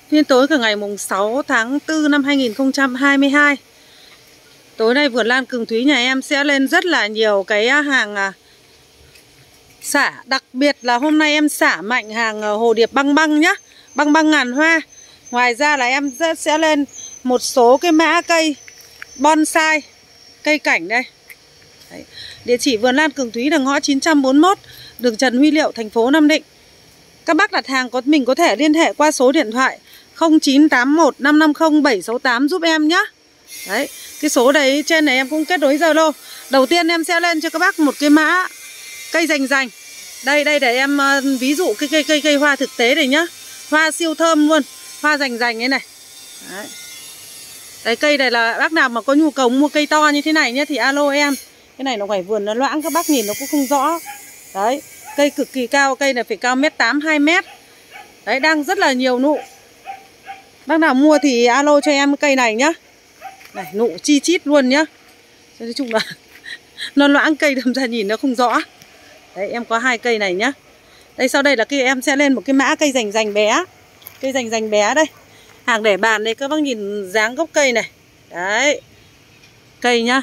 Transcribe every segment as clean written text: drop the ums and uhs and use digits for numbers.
Phiên tối của ngày mùng 6 tháng 4 năm 2022. Tối nay vườn lan Cường Thúy nhà em sẽ lên rất là nhiều cái hàng xả. Đặc biệt là hôm nay em xả mạnh hàng hồ điệp băng băng nhá. Băng băng ngàn hoa. Ngoài ra là em sẽ lên một số cái mã cây bonsai, cây cảnh đây. Đấy. Địa chỉ vườn lan Cường Thúy, đường ngõ 941, đường Trần Huy Liệu, thành phố Nam Định. Các bác đặt hàng mình có thể liên hệ qua số điện thoại 0981 550 768 giúp em nhá. Đấy, cái số đấy trên này em cũng kết nối Zalo. Đầu tiên em sẽ lên cho các bác một cái mã cây rành rành. Đây để em ví dụ cây hoa thực tế này nhá. Hoa siêu thơm luôn, hoa rành rành ấy này. Đấy. Đấy, cây này là bác nào mà có nhu cầu mua cây to như thế này nhá thì alo em. Cái này nó ngoài vườn nó loãng, các bác nhìn nó cũng không rõ. Đấy, cây cực kỳ cao, cây này phải cao 1m8, 2m. Đấy, đang rất là nhiều nụ. Bác nào mua thì alo cho em cây này nhá. Này, nụ chi chít luôn nhá. Nói chung là nó loãng, cây đâm ra nhìn nó không rõ. Đấy, em có 2 cây này nhá. Đây, sau đây là cây em sẽ lên một cái mã cây rành rành bé. Cây rành rành bé đây. Hàng để bàn đây, các bác nhìn dáng gốc cây này. Đấy, cây nhá.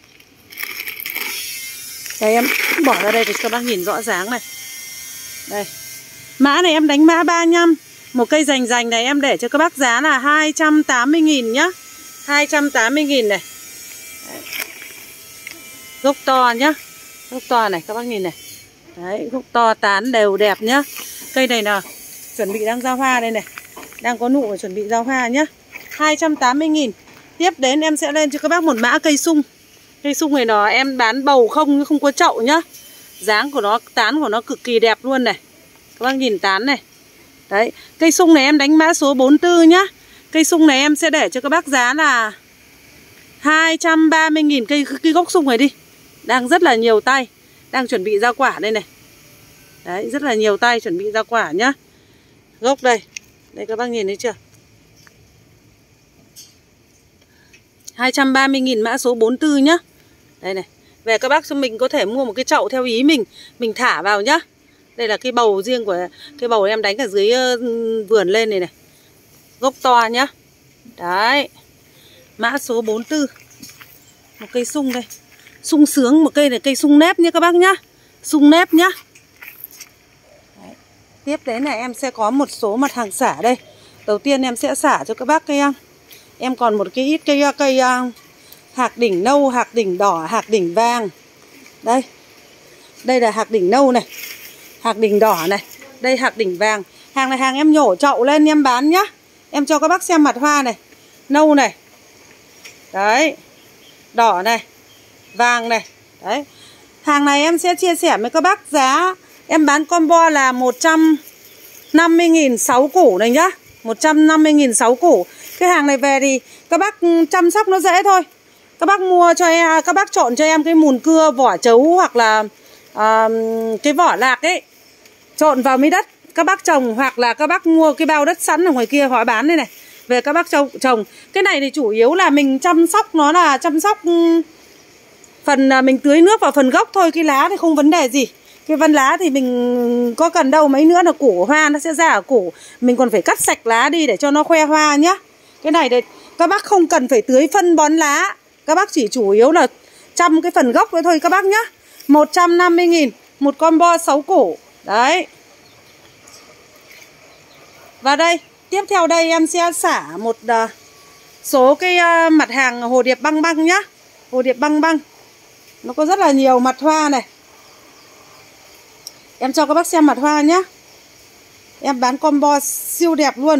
Đây, em bỏ ra đây để các bác nhìn rõ dáng này. Đây, mã này em đánh mã 35. Một cây rành rành này em để cho các bác giá là 280.000 nhá. 280.000 này. Đấy. Gốc to nhá. Gốc to này, các bác nhìn này. Đấy, gốc to, tán đều đẹp nhá. Cây này là chuẩn bị đang ra hoa đây này. Đang có nụ và chuẩn bị ra hoa nhá. 280.000. Tiếp đến em sẽ lên cho các bác một mã cây sung. Cây sung này nó em bán bầu không có chậu nhá. Dáng của nó, tán của nó cực kỳ đẹp luôn này. Các bác nhìn tán này. Đấy, cây sung này em đánh mã số 44 nhá. Cây sung này em sẽ để cho các bác giá là 230.000 cây gốc sung này đi. Đang rất là nhiều tay. Đang chuẩn bị ra quả đây này. Đấy, rất là nhiều tay chuẩn bị ra quả nhá. Gốc đây. Đây các bác nhìn thấy chưa? 230.000 mã số 44 nhá. Đây này. Về các bác cho mình có thể mua một cái chậu theo ý mình thả vào nhá. Đây là cái bầu riêng của cái bầu em đánh ở dưới vườn lên này này. Gốc to nhá. Đấy. Mã số 44. Một cây sung đây. Sung sướng, một cây này cây sung nếp nhá các bác nhá. Sung nếp nhá. Đấy. Tiếp đến này em sẽ có một số mặt hàng xả đây. Đầu tiên em sẽ xả cho các bác cây. Em còn một cái ít cây hạc đỉnh nâu, hạc đỉnh đỏ, hạc đỉnh vàng. Đây. Đây là hạc đỉnh nâu này. Hạc đỉnh đỏ này. Đây hạc đỉnh vàng. Hàng này hàng em nhổ chậu lên em bán nhá. Em cho các bác xem mặt hoa này. Nâu này. Đấy. Đỏ này. Vàng này. Đấy. Hàng này em sẽ chia sẻ với các bác giá. Em bán combo là 150.000 6 củ này nhá. 150.000 6 củ. Cái hàng này về thì các bác chăm sóc nó dễ thôi. Các bác mua cho em, các bác chọn cho em cái mùn cưa, vỏ trấu hoặc là cái vỏ lạc ấy. Trộn vào mấy đất các bác trồng, hoặc là các bác mua cái bao đất sẵn ở ngoài kia họ bán đây này. Về các bác trồng. Cái này thì chủ yếu là mình chăm sóc nó là chăm sóc phần mình tưới nước vào phần gốc thôi. Cái lá thì không vấn đề gì. Cái vân lá thì mình có cần đâu, mấy nữa là củ hoa nó sẽ ra ở củ. Mình còn phải cắt sạch lá đi để cho nó khoe hoa nhá. Cái này thì các bác không cần phải tưới phân bón lá. Các bác chỉ chủ yếu là chăm cái phần gốc nữa thôi các bác nhá. 150.000 một combo 6 củ. Đấy. Và đây, tiếp theo đây em sẽ xả một số cái mặt hàng hồ điệp băng băng nhá. Hồ điệp băng băng. Nó có rất là nhiều mặt hoa này. Em cho các bác xem mặt hoa nhá. Em bán combo siêu đẹp luôn.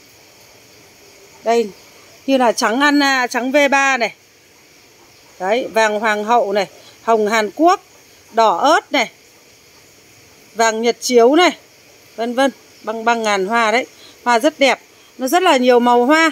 Đây, như là trắng Anna, trắng V3 này. Đấy, vàng hoàng hậu này, hồng Hàn Quốc, đỏ ớt này, vàng Nhật chiếu này, vân vân, băng băng ngàn hoa đấy. Hoa rất đẹp, nó rất là nhiều màu hoa.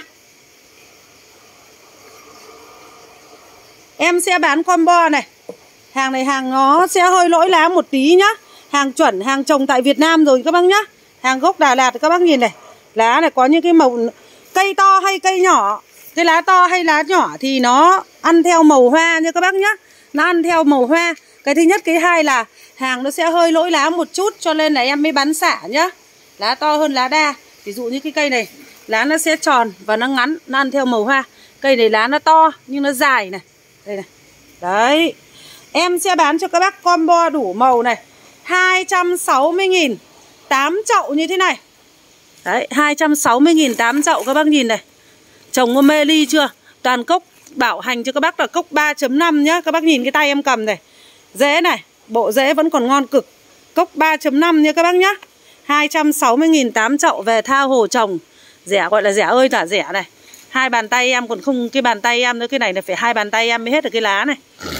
Em sẽ bán combo này. Hàng này hàng nó sẽ hơi lỗi lá một tí nhá. Hàng chuẩn, hàng trồng tại Việt Nam rồi các bác nhá. Hàng gốc Đà Lạt các bác nhìn này. Lá này có những cái màu, cây to hay cây nhỏ, cái lá to hay lá nhỏ thì nó ăn theo màu hoa nha các bác nhá. Nó ăn theo màu hoa. Cái thứ nhất, cái hai là hàng nó sẽ hơi lỗi lá một chút, cho nên là em mới bán xả nhá. Lá to hơn lá đa. Ví dụ như cái cây này Lá nó sẽ tròn và nó ngắn, nó ăn theo màu hoa. Cây này lá nó to nhưng nó dài này. Đây này. Đấy. Em sẽ bán cho các bác combo đủ màu này 260.000 8 chậu như thế này. Đấy, 260.000 8 chậu các bác nhìn này. Trồng có mê ly chưa? Toàn cốc bảo hành cho các bác là cốc 3.5 nhá. Các bác nhìn cái tay em cầm này. Rễ này, bộ rễ vẫn còn ngon cực. Cốc 3.5 nha các bác nhá. 260.000 8 chậu về tha hồ trồng. Rẻ gọi là rẻ ơi là rẻ này. Hai bàn tay em còn không, cái bàn tay em nữa, cái này là phải hai bàn tay em mới hết được cái lá này.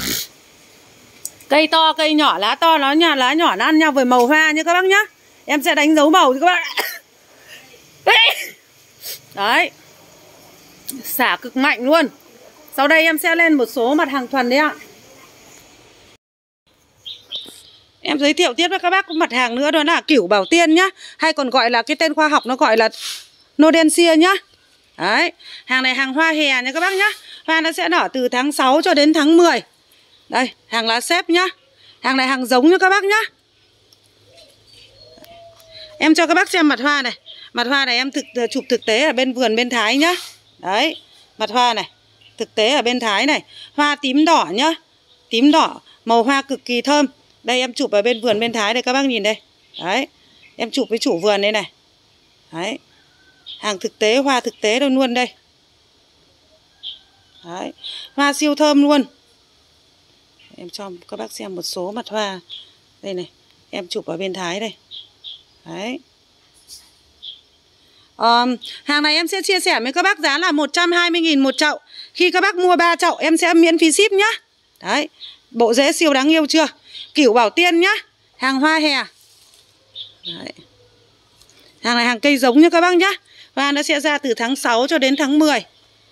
Cây to, cây nhỏ, lá to, lá nhỏ nó ăn nhau với màu hoa nha các bác nhá. Em sẽ đánh dấu màu cho các bác. Đấy. Xả cực mạnh luôn. Sau đây em sẽ lên một số mặt hàng thuần đấy ạ. Em giới thiệu tiếp với các bác mặt hàng nữa, đó là cửu bảo tiên nhá. Hay còn gọi là cái tên khoa học nó gọi là Nodensia nhá. Đấy. Hàng này hàng hoa hè nha các bác nhá. Hoa nó sẽ nở từ tháng 6 cho đến tháng 10. Đây, hàng lá xếp nhá. Hàng này hàng giống nha các bác nhá. Em cho các bác xem mặt hoa này. Mặt hoa này em chụp thực tế ở bên vườn bên Thái nhá. Đấy, mặt hoa này. Thực tế ở bên Thái này. Hoa tím đỏ nhá. Tím đỏ, màu hoa cực kỳ thơm. Đây em chụp ở bên vườn bên Thái đây các bác nhìn đây. Đấy, em chụp với chủ vườn đây này. Đấy, hàng thực tế, hoa thực tế đâu luôn đây. Đấy, hoa siêu thơm luôn. Em cho các bác xem một số mặt hoa. Đây này, em chụp ở bên Thái đây. Đấy. Hàng này em sẽ chia sẻ với các bác giá là 120.000 một chậu. Khi các bác mua 3 chậu em sẽ miễn phí ship nhá. Đấy, bộ rễ siêu đáng yêu chưa? Cửu bảo tiên nhá. Hàng hoa hè. Đấy. Hàng này hàng cây giống nhá các bác nhá. Hoa nó sẽ ra từ tháng 6 cho đến tháng 10.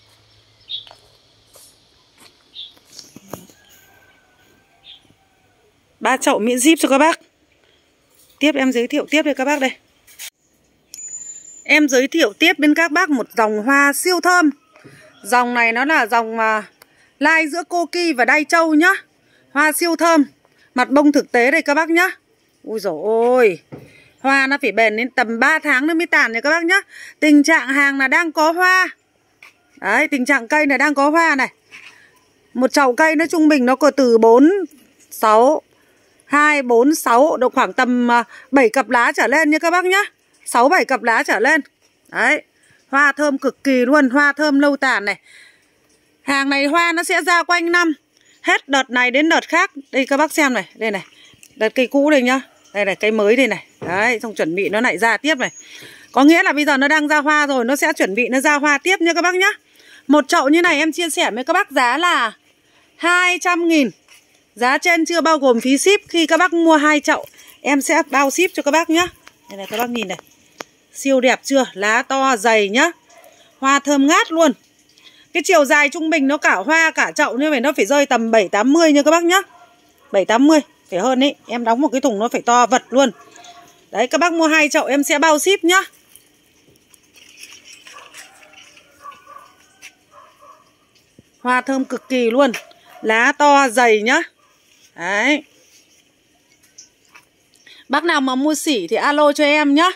Ba chậu miễn ship cho các bác. Tiếp em giới thiệu tiếp với các bác đây. Em giới thiệu tiếp bên các bác một dòng hoa siêu thơm. Dòng này nó là dòng lai giữa cô ki và đai trâu nhá. Hoa siêu thơm. Mặt bông thực tế đây các bác nhá. Ui dồi ôi. Hoa nó phải bền đến tầm 3 tháng nữa mới tàn nha các bác nhá. Tình trạng hàng là đang có hoa. Đấy, tình trạng cây này đang có hoa này. Một chậu cây nó trung bình nó có từ 4, 6, 2, 4, 6, độ khoảng tầm 7 cặp lá trở lên nha các bác nhá. 6, 7 cặp lá trở lên. Đấy, hoa thơm cực kỳ luôn, hoa thơm lâu tàn này. Hàng này hoa nó sẽ ra quanh năm. Hết đợt này đến đợt khác. Đây các bác xem này, đây này. Đợt cây cũ đây nhá. Đây này, cây mới đây này. Đấy, xong chuẩn bị nó lại ra tiếp này. Có nghĩa là bây giờ nó đang ra hoa rồi, nó sẽ chuẩn bị nó ra hoa tiếp nha các bác nhá. Một chậu như này em chia sẻ với các bác giá là 200.000. Giá trên chưa bao gồm phí ship. Khi các bác mua 2 chậu em sẽ bao ship cho các bác nhá. Đây này các bác nhìn này. Siêu đẹp chưa? Lá to dày nhá. Hoa thơm ngát luôn. Cái chiều dài trung bình nó cả hoa cả chậu như vậy nó phải rơi tầm 7-80 nha các bác nhá. 7-80 phải hơn ý. Em đóng một cái thùng nó phải to vật luôn. Đấy, các bác mua 2 chậu em sẽ bao ship nhá. Hoa thơm cực kỳ luôn. Lá to dày nhá. Đấy. Bác nào mà mua sỉ thì alo cho em nhá.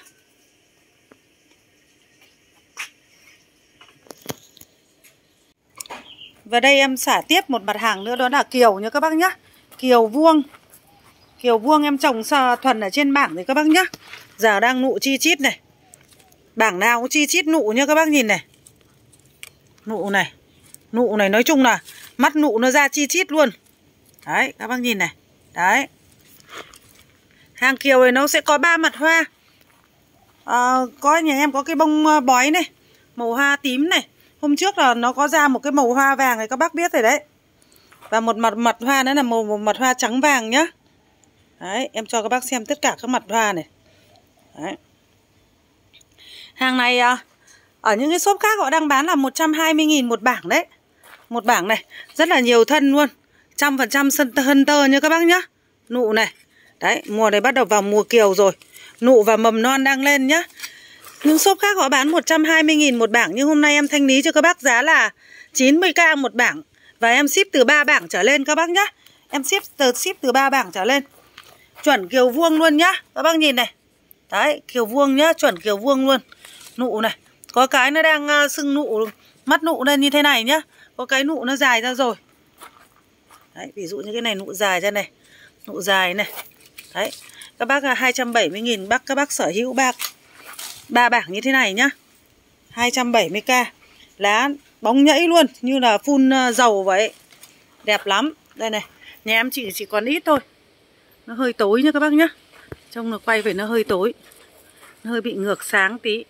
Và đây em xả tiếp một mặt hàng nữa, đó là kiều nha các bác nhá. Kiều vuông. Kiều vuông em trồng thuần ở trên bảng này các bác nhá. Giờ đang nụ chi chít này. Bảng nào cũng chi chít nụ nha các bác nhìn này. Nụ này. Nụ này nói chung là mắt nụ nó ra chi chít luôn. Đấy các bác nhìn này. Đấy. Hàng kiều này nó sẽ có 3 mặt hoa. Có nhà em có cái bông bói này. Màu hoa tím này. Hôm trước là nó có ra một cái màu hoa vàng này các bác biết rồi đấy. Và một mặt hoa nữa là một mặt hoa trắng vàng nhá. Đấy, em cho các bác xem tất cả các mặt hoa này. Đấy. Hàng này ở những cái shop khác họ đang bán là 120.000 một bảng đấy. Một bảng này, rất là nhiều thân luôn. 100% thân tơ nha các bác nhá. Nụ này. Đấy, mùa này bắt đầu vào mùa kiều rồi. Nụ và mầm non đang lên nhá. Những shop khác họ bán 120.000 một bảng. Nhưng hôm nay em thanh lý cho các bác giá là 90k một bảng. Và em ship từ 3 bảng trở lên các bác nhá. Em ship từ 3 bảng trở lên. Chuẩn kiều vuông luôn nhá. Các bác nhìn này. Đấy, kiều vuông nhá, chuẩn kiều vuông luôn. Nụ này. Có cái nó đang sưng nụ, mắt nụ lên như thế này nhá. Có cái nụ nó dài ra rồi. Đấy, ví dụ như cái này nụ dài ra này. Nụ dài này. Đấy, các bác 270.000, các bác sở hữu ba bảng như thế này nhá. 270k. Lá bóng nhẫy luôn, như là phun dầu vậy. Đẹp lắm. Đây này, nhà em chỉ còn ít thôi. Nó hơi tối nhá các bác nhá. Trông nó quay về nó hơi tối. Nó hơi bị ngược sáng tí.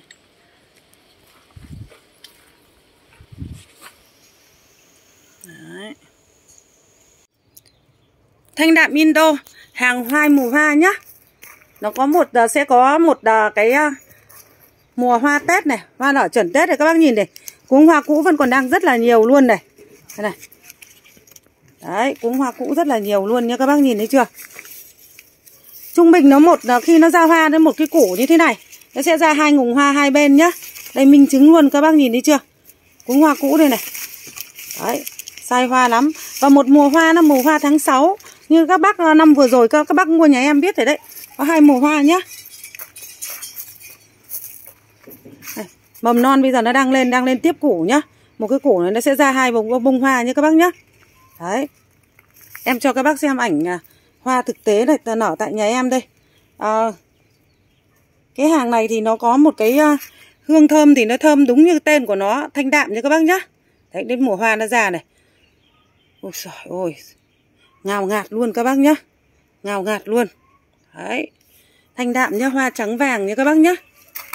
Đấy. Thanh đạm Indo, hàng hoa mùa hoa nhá. Nó có sẽ có một cái mùa hoa Tết này, hoa nở chuẩn Tết này các bác nhìn này. Cuống hoa cũ vẫn còn đang rất là nhiều luôn này. Đây này. Đấy, cuống hoa cũ rất là nhiều luôn nha các bác nhìn thấy chưa? Trung bình nó khi nó ra hoa đến một cái củ như thế này, nó sẽ ra 2 ngùng hoa hai bên nhá. Đây minh chứng luôn các bác nhìn thấy chưa? Cuống hoa cũ đây này. Đấy, sai hoa lắm. Và một mùa hoa nó mùa hoa tháng 6. Như các bác năm vừa rồi các bác mua nhà em biết rồi đấy. Có 2 mùa hoa nhá. Đây, mầm non bây giờ nó đang lên tiếp củ nhá. Một cái củ này nó sẽ ra 2 bông hoa nhá các bác nhá. Đấy. Em cho các bác xem ảnh hoa thực tế này nở tại nhà em đây. Cái hàng này thì nó có một cái hương thơm thì nó thơm đúng như tên của nó, thanh đạm nha các bác nhá. Đấy, đến mùa hoa nó ra này. Ôi trời ơi. Ngào ngạt luôn các bác nhá. Ngào ngạt luôn. Đấy. Thanh đạm nhá, hoa trắng vàng nha các bác nhá.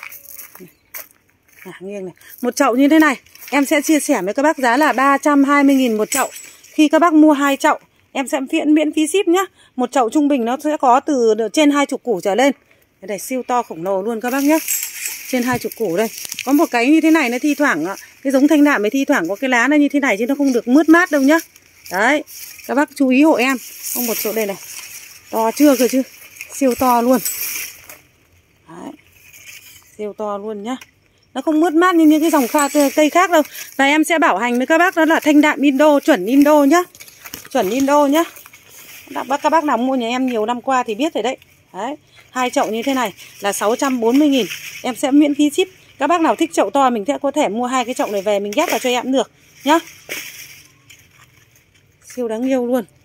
Nghiêng này. Một chậu như thế này, em sẽ chia sẻ với các bác giá là 320.000 một chậu. Khi các bác mua 2 chậu, em sẽ miễn phí ship nhá. Một chậu trung bình nó sẽ có từ trên 20 củ trở lên. Đây này, siêu to khổng lồ luôn các bác nhá. Trên 20 củ đây. Có một cái như thế này nó thi thoảng cái giống thanh đạm ấy thi thoảng có cái lá nó như thế này chứ nó không được mướt mát đâu nhá. Đấy, các bác chú ý hộ em. Có một chỗ đây này. To chưa cơ chứ. Siêu to luôn. Đấy. Siêu to luôn nhá. Nó không mướt mát như những cái dòng cây khác đâu. Và em sẽ bảo hành với các bác đó là thanh đạm Indo, chuẩn Indo nhá. Chuẩn Indo nhá. Các bác nào mua nhà em nhiều năm qua thì biết rồi đấy. Đấy. 2 chậu như thế này là 640.000. Em sẽ miễn phí ship. Các bác nào thích chậu to mình sẽ có thể mua 2 cái chậu này về mình ghép vào cho em được nhá. Siêu đáng yêu luôn.